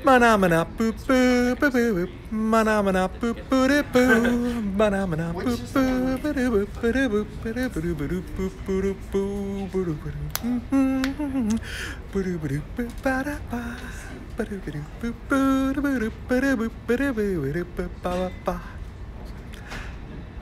Manamana boo boo boo boo. Manamana boo boo boo boo. Manamana boo boo boo boo boo boo boo boo boo boo boo boo boo boo boo boo.